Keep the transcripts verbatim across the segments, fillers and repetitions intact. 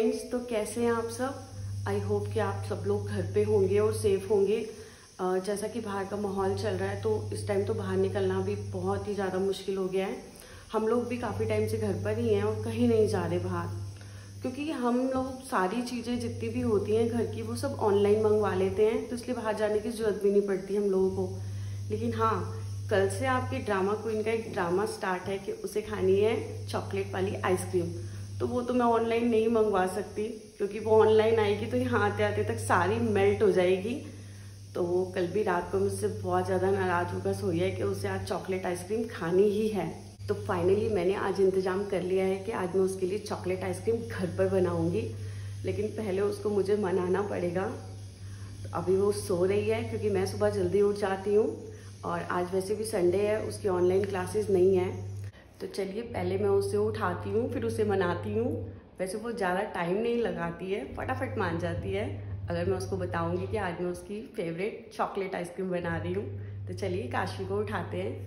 Friends, तो कैसे हैं आप सब। आई होप कि आप सब लोग घर पे होंगे और सेफ होंगे। जैसा कि बाहर का माहौल चल रहा है तो इस टाइम तो बाहर निकलना भी बहुत ही ज़्यादा मुश्किल हो गया है। हम लोग भी काफ़ी टाइम से घर पर ही हैं और कहीं नहीं जा रहे बाहर, क्योंकि हम लोग सारी चीज़ें जितनी भी होती हैं घर की वो सब ऑनलाइन मंगवा लेते हैं, तो इसलिए बाहर जाने की ज़रूरत भी नहीं पड़ती हम लोगों को। लेकिन हाँ, कल से आपकी ड्रामा क्वीन का एक ड्रामा स्टार्ट है कि उसे खानी है चॉकलेट वाली आइसक्रीम। तो वो तो मैं ऑनलाइन नहीं मंगवा सकती, क्योंकि वो ऑनलाइन आएगी तो यहाँ आते आते तक सारी मेल्ट हो जाएगी। तो वो कल भी रात को मुझसे बहुत ज़्यादा नाराज़ होकर सोई है कि उसे आज चॉकलेट आइसक्रीम खानी ही है। तो फाइनली मैंने आज इंतज़ाम कर लिया है कि आज मैं उसके लिए चॉकलेट आइसक्रीम घर पर बनाऊँगी, लेकिन पहले उसको मुझे मनाना पड़ेगा। तो अभी वो सो रही है क्योंकि मैं सुबह जल्दी उठ जाती हूँ और आज वैसे भी संडे है, उसकी ऑनलाइन क्लासेस नहीं है। तो चलिए पहले मैं उसे उठाती हूँ फिर उसे मनाती हूँ। वैसे वो ज़्यादा टाइम नहीं लगाती है, फटाफट मान जाती है अगर मैं उसको बताऊँगी कि आज मैं उसकी फेवरेट चॉकलेट आइसक्रीम बना रही हूँ। तो चलिए काशवी को उठाते हैं।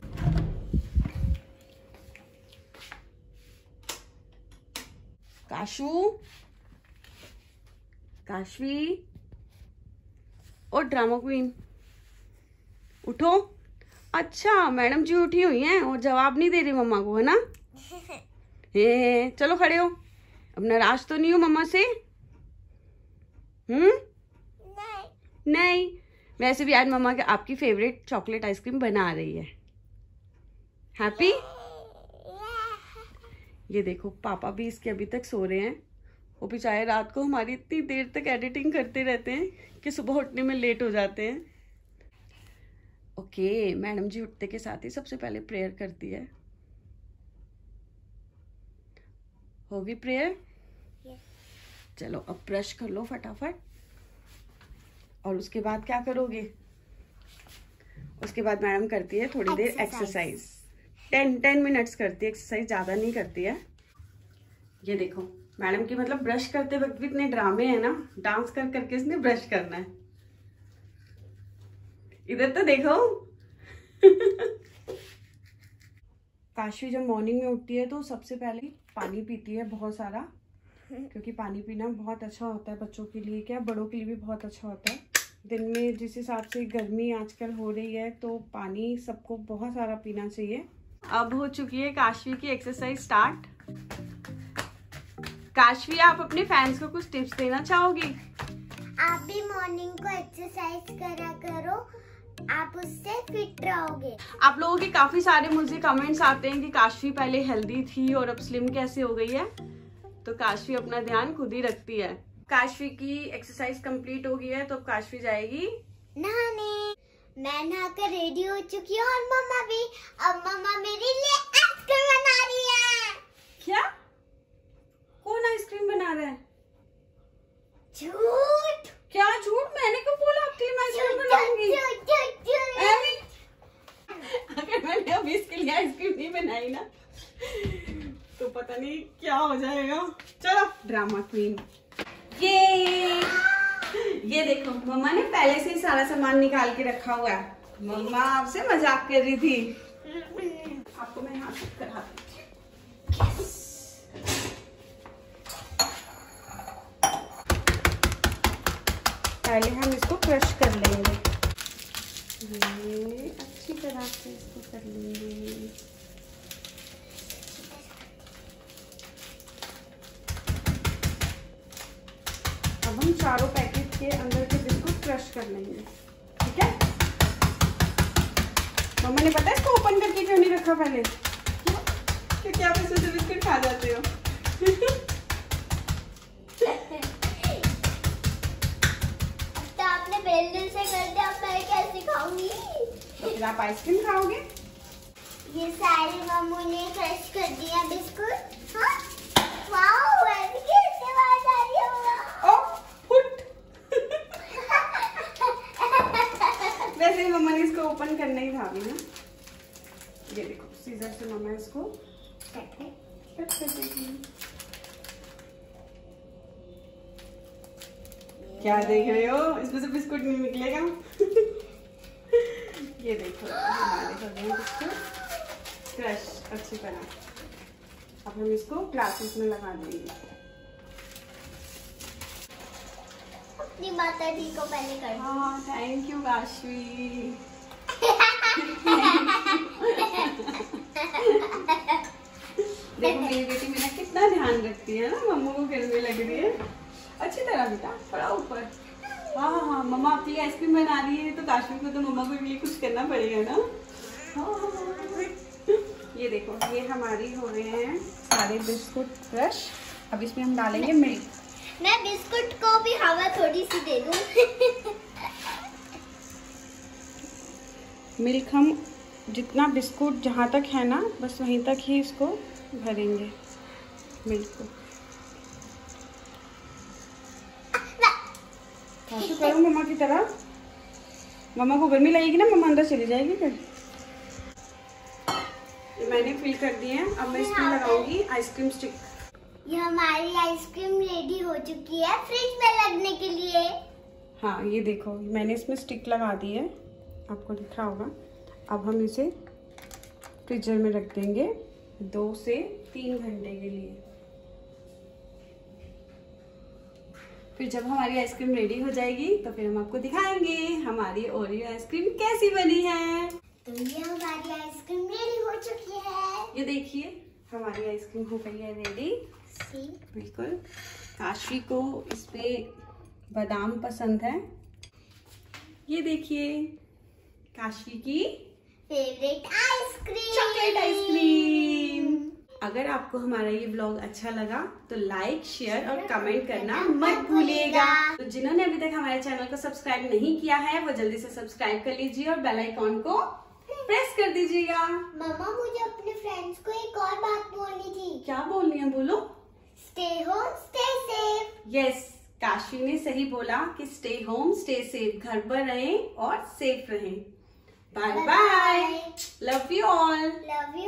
काशू, काशवी और ड्रामा क्वीन उठो। अच्छा, मैडम जी उठी हुई हैं और जवाब नहीं दे रही मम्मा को, है ना। हे चलो खड़े हो। अब नाराज तो नहीं हो मम्मा से? हम्म नहीं नहीं। वैसे भी आज मम्मा के आपकी फेवरेट चॉकलेट आइसक्रीम बना रही है। हैप्पी? ये देखो पापा भी इसके अभी तक सो रहे हैं। वो बेचारे रात को हमारी इतनी देर तक एडिटिंग करते रहते हैं कि सुबह उठने में लेट हो जाते हैं। ओके, मैडम जी उठते के साथ ही सबसे पहले प्रेयर करती है। होगी प्रेयर? yes. चलो अब ब्रश कर लो फटाफट। और उसके बाद क्या करोगे? उसके बाद मैडम करती है थोड़ी देर एक्सरसाइज। टेन टेन मिनट्स करती है एक्सरसाइज, ज्यादा नहीं करती है। ये देखो मैडम की मतलब ब्रश करते वक्त भी इतने ड्रामे हैं ना, डांस कर करके इसने ब्रश करना है। इधर तो देखो। काशवी जब मॉर्निंग में उठती है तो सबसे पहले पानी पीती है बहुत सारा, क्योंकि पानी पीना बहुत अच्छा होता है बच्चों के लिए, क्या बड़ों के लिए भी बहुत अच्छा होता है। दिन में जिस हिसाब से गर्मी आजकल हो रही है तो पानी सबको बहुत सारा पीना चाहिए। अब हो चुकी है काशवी की एक्सरसाइज स्टार्ट। काशवी, आप अपने फैंस को कुछ टिप्स देना चाहोगी? आप भी मॉर्निंग को एक्सरसाइज करा करो, आप उससे फिट रहोगे। आप लोगों के काफी सारे मुझे कमेंट्स आते हैं कि काशवी पहले हेल्दी थी और अब स्लिम कैसे हो गई है। तो काशवी अपना ध्यान खुद ही रखती है। काशवी की एक्सरसाइज कंप्लीट हो गई है तो अब काशवी जाएगी नहाने। मैं नहाकर रेडी हो चुकी हूँ और मम्मा भी। अब मम्मा मेरे लिए आइसक्रीम बना रही है। क्या? कौन आइसक्रीम बना रहा है? झूठ। क्या झूठ? मैंने कब बोला आपके लिए मैं आइसक्रीम बनाऊंगी? अगर मैंने अभी इसके लिए आइसक्रीम नहीं बनाई ना तो पता नहीं क्या हो जाएगा। चलो ड्रामा क्वीन। ये ये देखो मम्मा ने पहले से ही सारा सामान निकाल के रखा हुआ है। मम्मा आपसे मजाक कर रही थी। आपको मैं यहाँ से कराती हूँ। पहले हम इसको क्रश कर लेंगे, ये अच्छी तरह से इसको कर लेंगे। अब हम चारों पैकेट के अंदर के बिस्कुट क्रश कर लेंगे, ठीक है। मम्मा ने पता है इसको ओपन करके क्यों नहीं रखा पहले? क्योंकि आप इससे से बिस्कुट खा जाते हो। बेलन से कर दे, अब मैं कैसे खाऊंगी? तो फिर आप आइसक्रीम खाओगे। ये सारे मम्मू ने क्रश कर दिया बिस्कुट। हाँ? वाओ, ऐसे कैसे बात आ रही होगा? ओह फुट। वैसे ही मम्मा ने इसको ओपन करना ही था अभी ना। ये देखो सीजर से मम्मा इसको कट कर देगी। क्या देख रहे हो? इसमें से बिस्कुट नहीं निकलेगा। ये देखो हमारे हो गए बिस्कुट क्रश अच्छी तरह। अब हम इसको ग्लासेस में लगा देंगे। अपनी माता जी को पहले कर। हाँ थैंक यू काशवी। देखो मेरी बेटी मेरा कितना ध्यान रखती है ना, मम्मा को गर्मी लग रही है। अच्छी तरह बेटा थोड़ा ऊपर। हाँ हाँ हाँ मम्मा आपके लिए आइसक्रीम बना रही है तो काशवी को तो मम्मा को लिए कुछ करना पड़ेगा ना। हाँ हाँ ये देखो ये हमारी हो रहे हैं सारे बिस्कुट क्रश। अब इसमें हम डालेंगे मिल्क। मैं बिस्कुट को भी हवा थोड़ी सी दे दूं। मिल्क हम जितना बिस्कुट जहाँ तक है ना बस वहीं तक ही इसको भरेंगे मिल्क को। कैसे करो मम्मा की तरह। मम्मा को गर्मी लगेगी ना, मम्मा अंदर चली जाएगी फिर। मैंने फिल कर दिए हैं। अब मैं इसमें लगाऊंगी आइसक्रीम स्टिक। ये हमारी आइसक्रीम रेडी हो चुकी है फ्रिज में लगने के लिए। हाँ ये देखो मैंने इसमें स्टिक लगा दी है, आपको दिख रहा होगा। अब हम इसे फ्रीजर में रख देंगे दो से तीन घंटे के लिए। फिर जब हमारी आइसक्रीम रेडी हो जाएगी तो फिर हम आपको दिखाएंगे हमारी ओरियो आइसक्रीम कैसी बनी है। तो ये हमारी आइसक्रीम रेडी हो चुकी है। ये देखिए हमारी आइसक्रीम हो गई है रेडी। बिल्कुल काशवी को इसपे बादाम पसंद है। ये देखिए काशवी की फेवरेट आइसक्रीम, चॉकलेट आइसक्रीम। अगर आपको हमारा ये ब्लॉग अच्छा लगा तो लाइक शेयर और कमेंट करना मत भूलिएगा। तो जिन्होंने अभी तक हमारे चैनल को सब्सक्राइब नहीं किया है वो जल्दी से सब्सक्राइब कर लीजिए और बेल आइकॉन को प्रेस कर दीजिएगा। मम्मा मुझे अपने फ्रेंड्स को एक और बात बोलनी थी। क्या बोलनी है बोलो। Stay home stay safe. Yes Kashvi ने सही बोला कि स्टे होम स्टे सेफ, घर पर रहें और सेफ रहें। Bye bye, love you all. Love you.